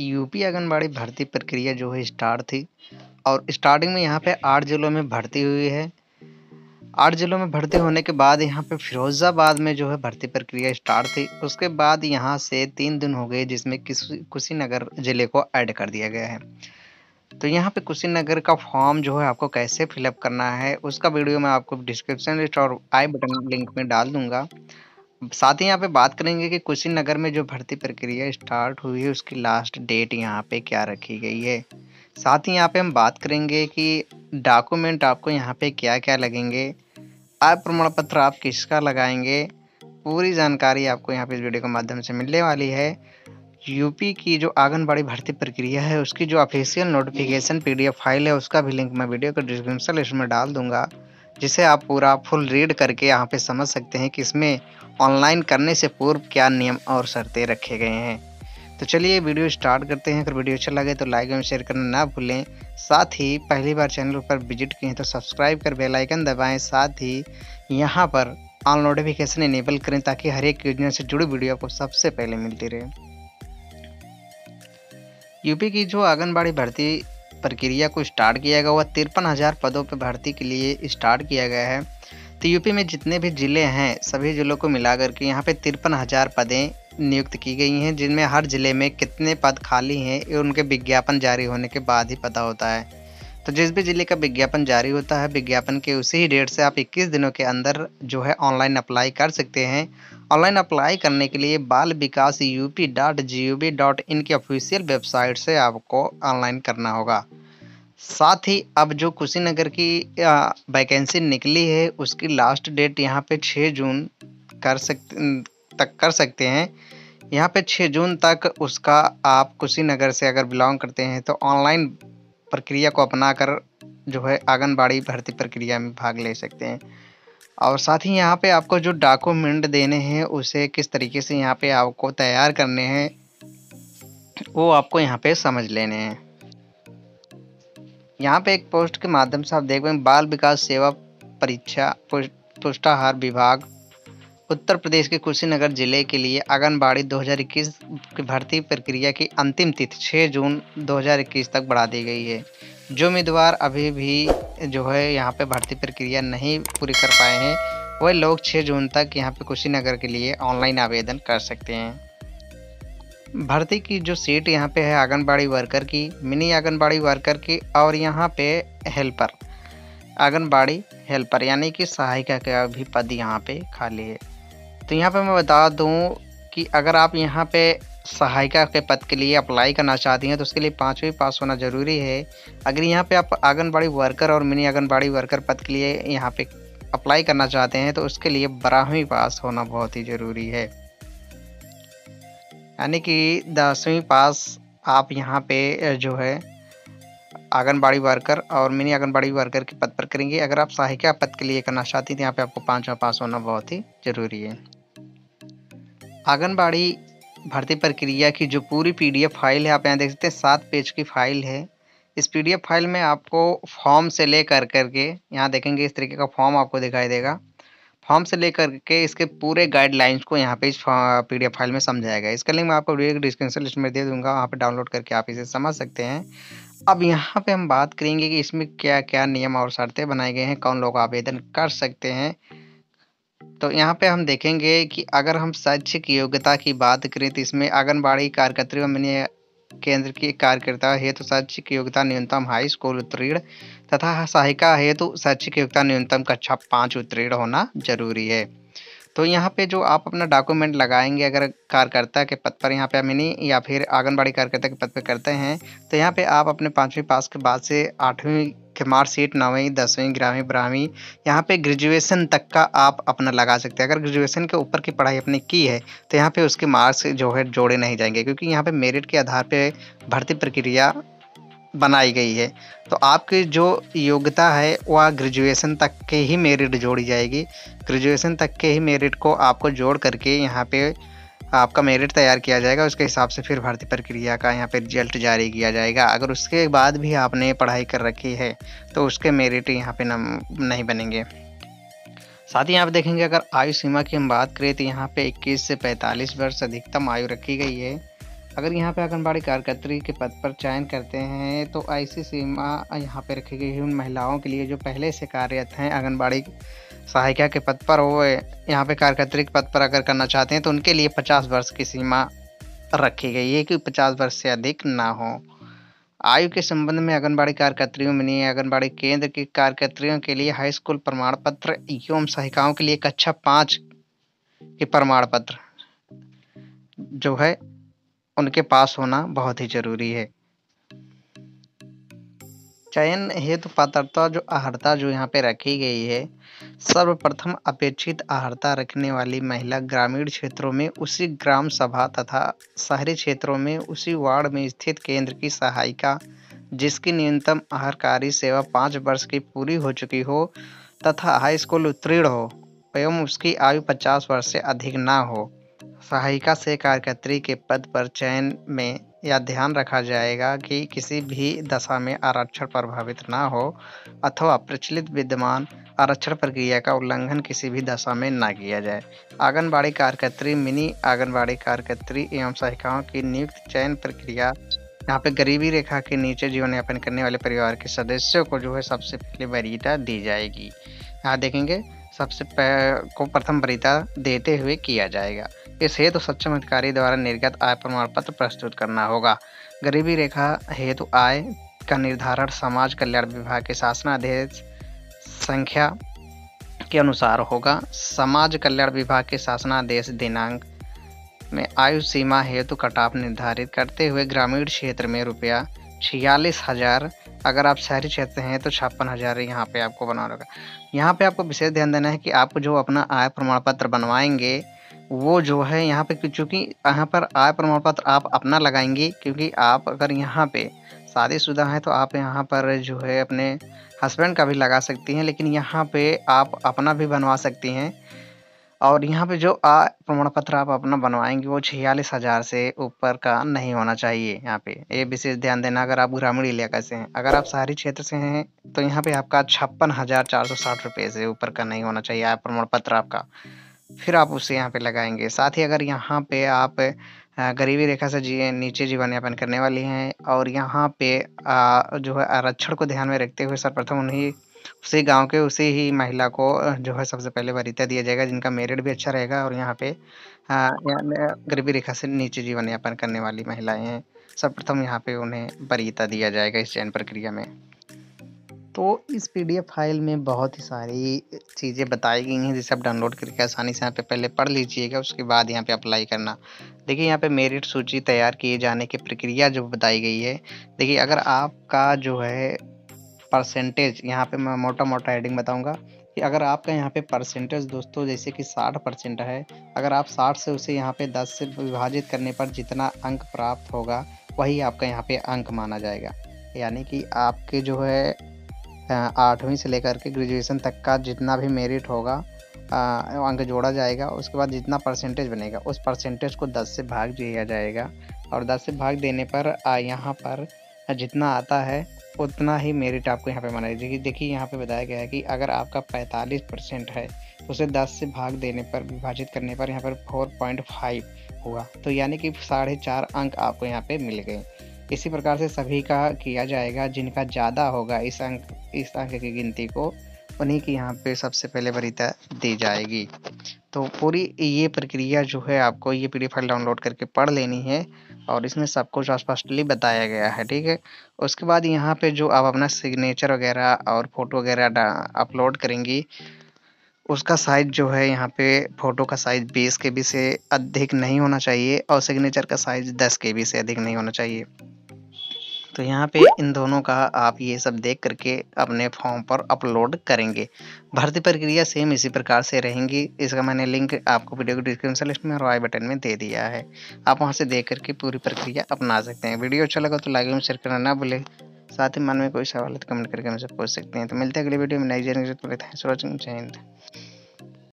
UP anganwadi भर्ती प्रक्रिया जो है स्टार्ट थी और स्टार्टिंग में यहाँ पे 8 जिलों में भर्ती हुई है। 8 जिलों में भर्ती होने के बाद यहाँ पे फिरोज़ाबाद में जो है भर्ती प्रक्रिया स्टार्ट थी। उसके बाद यहाँ से 3 दिन हो गए जिसमें कुशीनगर ज़िले को ऐड कर दिया गया है। तो यहाँ पे कुशीनगर का फॉर्म जो है आपको कैसे फिलअप करना है उसका वीडियो मैं आपको डिस्क्रिप्शन लिस्ट और आई बटन लिंक में डाल दूँगा। साथ ही यहाँ पे बात करेंगे कि कुशीनगर में जो भर्ती प्रक्रिया स्टार्ट हुई है उसकी लास्ट डेट यहाँ पे क्या रखी गई है। साथ ही यहाँ पे हम बात करेंगे कि डॉक्यूमेंट आपको यहाँ पे क्या-क्या लगेंगे, आय प्रमाण पत्र आप किसका लगाएंगे, पूरी जानकारी आपको यहाँ पे इस वीडियो के माध्यम से मिलने वाली है। यूपी की जो आंगनबाड़ी भर्ती प्रक्रिया है उसकी जो ऑफिशियल नोटिफिकेशन पीडीएफ फाइल है उसका भी लिंक मैं वीडियो के डिस्क्रिप्शन लिस्ट में डाल दूंगा, जिसे आप पूरा फुल रीड करके यहाँ पे समझ सकते हैं कि इसमें ऑनलाइन करने से पूर्व क्या नियम और शर्तें रखे गए हैं। तो चलिए वीडियो स्टार्ट करते हैं। अगर वीडियो अच्छा लगे तो लाइक एवं शेयर करना ना भूलें। साथ ही पहली बार चैनल पर विजिट किए हैं तो सब्सक्राइब कर बेल आइकन दबाएं। साथ ही यहाँ पर ऑल नोटिफिकेशन इनेबल करें ताकि हर एक योजना से जुड़ी वीडियो आपको सबसे पहले मिलती रहे। यूपी की जो आंगनबाड़ी भर्ती प्रक्रिया को स्टार्ट किया गया वह 53,000 पदों पर भर्ती के लिए स्टार्ट किया गया है। तो यूपी में जितने भी ज़िले हैं सभी ज़िलों को मिलाकर के यहाँ पे 53,000 पदें नियुक्त की गई हैं, जिनमें हर ज़िले में कितने पद खाली हैं ये उनके विज्ञापन जारी होने के बाद ही पता होता है। तो जिस भी ज़िले का विज्ञापन जारी होता है, विज्ञापन के उसी ही डेट से आप 21 दिनों के अंदर जो है ऑनलाइन अप्लाई कर सकते हैं। ऑनलाइन अप्लाई करने के लिए बाल विकास UP.gov.in की ऑफिशियल वेबसाइट से आपको ऑनलाइन करना होगा। साथ ही अब जो कुशीनगर की वैकेंसी निकली है उसकी लास्ट डेट यहाँ पे 6 जून कर सकते हैं। यहाँ पे 6 जून तक उसका आप कुशीनगर से अगर बिलोंग करते हैं तो ऑनलाइन प्रक्रिया को अपनाकर जो है आंगनबाड़ी भर्ती प्रक्रिया में भाग ले सकते हैं। और साथ ही यहाँ पे आपको जो डॉक्यूमेंट देने हैं उसे किस तरीके से यहाँ पे आपको तैयार करने हैं वो आपको यहाँ पे समझ लेने हैं। यहाँ पे एक पोस्ट के माध्यम से आप देख पाएंगे बाल विकास सेवा परीक्षा पुष्टाहार विभाग उत्तर प्रदेश के कुशीनगर जिले के लिए आंगनबाड़ी 2021 की भर्ती प्रक्रिया की अंतिम तिथि 6 जून 2021 तक बढ़ा दी गई है। जो उम्मीदवार अभी भी जो है यहाँ पे भर्ती प्रक्रिया नहीं पूरी कर पाए हैं वह लोग 6 जून तक यहाँ पे कुशीनगर के लिए ऑनलाइन आवेदन कर सकते हैं। भर्ती की जो सीट यहाँ पे है आंगनबाड़ी वर्कर की, मिनी आंगनबाड़ी वर्कर की और यहाँ पे हेल्पर आंगनबाड़ी हेल्पर यानी कि सहायिका का भी पद यहाँ पे खाली है। तो यहाँ पे मैं बता दूँ कि अगर आप यहाँ पे सहायिका के पद के लिए अप्लाई करना चाहती हैं तो उसके लिए 5वीं पास होना ज़रूरी है। अगर यहाँ पे आप आंगनबाड़ी वर्कर और मिनी आंगनबाड़ी वर्कर पद के लिए यहाँ पे अप्लाई करना चाहते हैं तो उसके लिए 12वीं पास होना बहुत ही ज़रूरी है, यानी कि 10वीं पास आप यहाँ पे जो है आंगनबाड़ी वर्कर और मिनी आंगनबाड़ी वर्कर के पद पर करेंगे। अगर आप सहायिका पद के लिए करना चाहती हैं तो यहाँ पे आपको 5वां पास होना बहुत ही ज़रूरी है। आंगनबाड़ी भर्ती प्रक्रिया की जो पूरी पीडीएफ फाइल है आप यहाँ देख सकते हैं 7 पेज की फाइल है। इस पीडीएफ फाइल में आपको फॉर्म से ले करके यहाँ देखेंगे इस तरीके का फॉर्म आपको दिखाई देगा। फॉर्म से लेकर के इसके पूरे गाइडलाइंस को यहाँ पे इस पीडीएफ फाइल में समझाया गया है। इसका लिंक मैं आपको वीडियो के डिस्क्रिप्शन लिस्ट में दे दूंगा, वहाँ पे डाउनलोड करके आप इसे समझ सकते हैं। अब यहाँ पे हम बात करेंगे कि इसमें क्या क्या नियम और शर्तें बनाए गए हैं, कौन लोग आवेदन कर सकते हैं। तो यहाँ पे हम देखेंगे कि अगर हम शैक्षिक योग्यता की बात करें तो इसमें आंगनबाड़ी कार्यकर्त्री व मिनी केंद्र की कार्यकर्ता हेतु शैक्षिक योग्यता न्यूनतम हाई स्कूल उत्तीर्ण तथा सहायिका हेतु शैक्षिक योग्यता न्यूनतम कक्षा 5 उत्तीर्ण होना जरूरी है। तो यहाँ पे जो आप अपना डॉक्यूमेंट लगाएंगे अगर कार्यकर्ता के पद पर यहाँ पे मिनी या फिर आंगनबाड़ी कार्यकर्ता के पद पर करते हैं तो यहाँ पे आप अपने 5वीं पास के बाद से 8वीं के मार्कशीट 9वीं 10वीं 11वीं 12वीं यहाँ पे ग्रेजुएशन तक का आप अपना लगा सकते हैं। अगर ग्रेजुएशन के ऊपर की पढ़ाई आपने की है तो यहाँ पे उसके मार्क्स जो है जोड़े नहीं जाएंगे, क्योंकि यहाँ पे मेरिट के आधार पे भर्ती प्रक्रिया बनाई गई है। तो आपकी जो योग्यता है वह ग्रेजुएशन तक के ही मेरिट जोड़ी जाएगी। ग्रेजुएशन तक के ही मेरिट को आपको जोड़ करके यहाँ पे आपका मेरिट तैयार किया जाएगा। उसके हिसाब से फिर भर्ती प्रक्रिया का यहाँ पे रिजल्ट जारी किया जाएगा। अगर उसके बाद भी आपने पढ़ाई कर रखी है तो उसके मेरिट यहाँ पे नहीं बनेंगे। साथ ही आप देखेंगे अगर आयु सीमा की हम बात करें तो यहाँ पे 21 से 45 वर्ष अधिकतम आयु रखी गई है। अगर यहाँ पे आंगनबाड़ी कार्यकर्त्री के पद पर चयन करते हैं तो ऐसी सीमा यहाँ पे रखी गई है उन महिलाओं के लिए जो पहले से कार्यरत हैं आंगनबाड़ी सहायिका के पद पर, वो यहाँ पे कार्यकर्त्री के पद पर अगर करना चाहते हैं तो उनके लिए 50 वर्ष की सीमा रखी गई है कि 50 वर्ष से अधिक ना हो। आयु के संबंध में आंगनबाड़ी कार्यकर्त्रियों में नहीं है, आंगनबाड़ी केंद्र की कार्यकर्त्रियों के लिए हाई स्कूल प्रमाण पत्र एवं सहायिकाओं के लिए कक्षा 5 के प्रमाण पत्र जो है उनके पास होना बहुत ही जरूरी है। चयन हेतु पात्रता जो अर्हता जो यहाँ पे रखी गई है, सर्वप्रथम अपेक्षित अर्हता रखने वाली महिला ग्रामीण क्षेत्रों में उसी ग्राम सभा तथा शहरी क्षेत्रों में उसी वार्ड में स्थित केंद्र की सहायिका जिसकी न्यूनतम आहारकारी सेवा 5 वर्ष की पूरी हो चुकी हो तथा हाई स्कूल उत्तीर्ण हो एवं उसकी आयु 50 वर्ष से अधिक ना हो। सहायिका से कार्यकर्त्री के पद पर चयन में यह ध्यान रखा जाएगा कि किसी भी दशा में आरक्षण प्रभावित ना हो अथवा प्रचलित विद्यमान आरक्षण प्रक्रिया का उल्लंघन किसी भी दशा में ना किया जाए। आंगनबाड़ी कार्यकर्त्री, मिनी आंगनबाड़ी कार्यकर्त्री एवं सहायिकाओं की नियुक्त चयन प्रक्रिया यहाँ पे गरीबी रेखा के नीचे जीवन यापन करने वाले परिवार के सदस्यों को जो है सबसे पहले वरीयता दी जाएगी। यहाँ देखेंगे को प्रथम वरीयता देते हुए किया जाएगा। इस हेतु सक्षम अधिकारी द्वारा निर्गत आय प्रमाण पत्र प्रस्तुत करना होगा। गरीबी रेखा हेतु आय का निर्धारण समाज कल्याण विभाग के शासनादेश संख्या के अनुसार होगा। समाज कल्याण विभाग के शासनादेश दिनांक में आयु सीमा हेतु कटाव निर्धारित करते हुए ग्रामीण क्षेत्र में रुपया 46,000, अगर आप शहरी क्षेत्र हैं तो 56,000 यहाँ पे आपको बनाना होगा। यहाँ पे आपको विशेष ध्यान देना है कि आप जो अपना आय प्रमाण पत्र बनवाएंगे वो जो है यहाँ पे, चूँकि यहाँ पर आय प्रमाण पत्र आप अपना लगाएंगे, क्योंकि आप अगर यहाँ पे शादीशुदा हैं तो आप यहाँ पर जो है अपने हस्बैंड का भी लगा सकती हैं, लेकिन यहाँ पे आप अपना भी बनवा सकती हैं। और यहाँ पे जो आय प्रमाण पत्र आप अपना बनवाएंगे वो 46,000 से ऊपर का नहीं होना चाहिए। यहाँ पे ये विशेष ध्यान देना अगर आप ग्रामीण इलाका से हैं। अगर आप शहरी क्षेत्र से हैं तो यहाँ पे आपका 56,460 रुपये से ऊपर का नहीं होना चाहिए आय प्रमाण पत्र आपका, फिर आप उसे यहाँ पे लगाएंगे। साथ ही अगर यहाँ पे आप गरीबी रेखा से नीचे जीवन यापन करने वाली हैं और यहाँ पे जो है आरक्षण को ध्यान में रखते हुए सर्वप्रथम उन्हीं उसी गांव के उसी ही महिला को जो है सबसे पहले वरीयता दिया जाएगा जिनका मेरिट भी अच्छा रहेगा और यहाँ पे गरीबी रेखा से नीचे जीवन यापन करने वाली महिलाएं हैं, सर्वप्रथम यहाँ पे उन्हें वरीयता दिया जाएगा इस चयन प्रक्रिया में। तो इस पीडीएफ फाइल में बहुत ही सारी चीज़ें बताई गई हैं जिसे आप डाउनलोड करके आसानी से यहाँ पे पहले पढ़ लीजिएगा, उसके बाद यहाँ पे अप्लाई करना। देखिए यहाँ पे मेरिट सूची तैयार किए जाने की प्रक्रिया जो बताई गई है। देखिए अगर आपका जो है परसेंटेज, यहाँ पे मैं मोटा हेडिंग बताऊंगा कि अगर आपका यहाँ पे परसेंटेज दोस्तों जैसे कि 60% है, अगर आप 60 से उसे यहाँ पे 10 से विभाजित करने पर जितना अंक प्राप्त होगा वही आपका यहाँ पे अंक माना जाएगा। यानी कि आपके जो है 8वीं से लेकर के ग्रेजुएशन तक का जितना भी मेरिट होगा अंक जोड़ा जाएगा, उसके बाद जितना परसेंटेज बनेगा उस परसेंटेज को 10 से भाग दिया जाएगा और 10 से भाग देने पर यहाँ पर जितना आता है उतना ही मेरिट आपको यहाँ पे माना जाएगी। देखिए यहाँ पे बताया गया है कि अगर आपका 45% है तो उसे 10 से भाग देने पर विभाजित करने पर यहाँ पर 4.5 हुआ, तो यानी कि 4.5 अंक आपको यहाँ पे मिल गए। इसी प्रकार से सभी का किया जाएगा, जिनका ज़्यादा होगा इस अंक की गिनती को उन्हीं की यहाँ पे सबसे पहले वरीयता दी जाएगी। तो पूरी ये प्रक्रिया जो है आपको ये पीडीएफ फाइल डाउनलोड करके पढ़ लेनी है और इसमें सब कुछ स्पष्टली बताया गया है, ठीक है। उसके बाद यहाँ पे जो आप अपना सिग्नेचर वगैरह और फोटो वगैरह अपलोड करेंगी उसका साइज जो है यहाँ पे फोटो का साइज 20 KB से अधिक नहीं होना चाहिए और सिग्नेचर का साइज 10 KB से अधिक नहीं होना चाहिए। तो यहाँ पे इन दोनों का आप ये सब देख करके अपने फॉर्म पर अपलोड करेंगे। भर्ती प्रक्रिया सेम इसी प्रकार से रहेंगी। इसका मैंने लिंक आपको वीडियो के डिस्क्रिप्शन लिस्ट में और आई बटन में दे दिया है, आप वहाँ से देख करके पूरी प्रक्रिया अपना सकते हैं। वीडियो अच्छा लगा तो लाइक एवं शेयर करना ना भूलें। साथ ही मन में कोई सवाल है तो कमेंट करके मुझसे पूछ सकते हैं। तो मिलते हैं अगली वीडियो में नई जानकारी। जय हिंद।